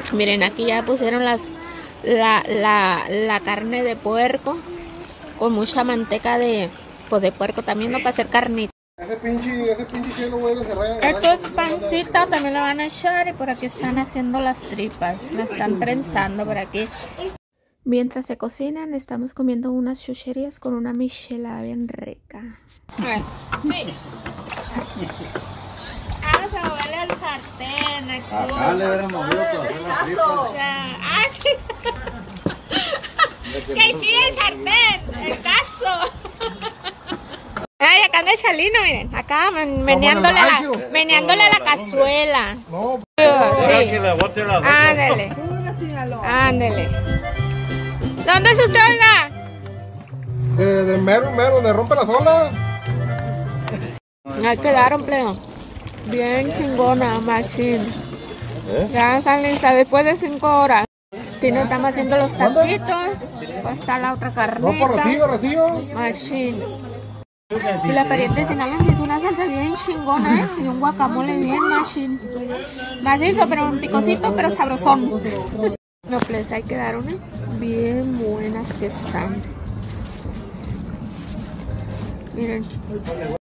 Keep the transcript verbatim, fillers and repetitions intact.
Miren, aquí ya pusieron las la, la, la carne de puerco con mucha manteca de, pues de puerco también, ¿no? Para hacer carnita. Ese pinche, ese pinche cielo, güey, lo cerré. Esto es pancita, también lo van a echar y por aquí están haciendo las tripas, la están prensando por aquí. Mientras se cocinan, estamos comiendo unas chucherías con una michelada bien rica. A ver, sí. Vamos a moverle al sartén aquí. Acá le hubiera movido para hacer las tripas. ¡Ah, sí! ¡Que sí, el sartén! ¡El caso! Ay, acá anda Chalino, miren, acá meneándole la, meneándole la cazuela. No, sí. Ándale, ándale. ¿Dónde es usted, oiga? de, de mero, mero, donde rompe la sola. Ya quedaron, pleno. Bien chingona, machín. Ya están listas después de cinco horas. Si no estamos haciendo los taquitos, pues está la otra No, carnita. por recibo, recibo. Machín. Y la pariente de Sinaloa se hizo una salsa bien chingona, ¿eh? Y un guacamole bien machín. Macizo, pero un picosito, pero sabrosón. No, pues ahí quedaron, ¿eh? Bien buenas que están. Miren.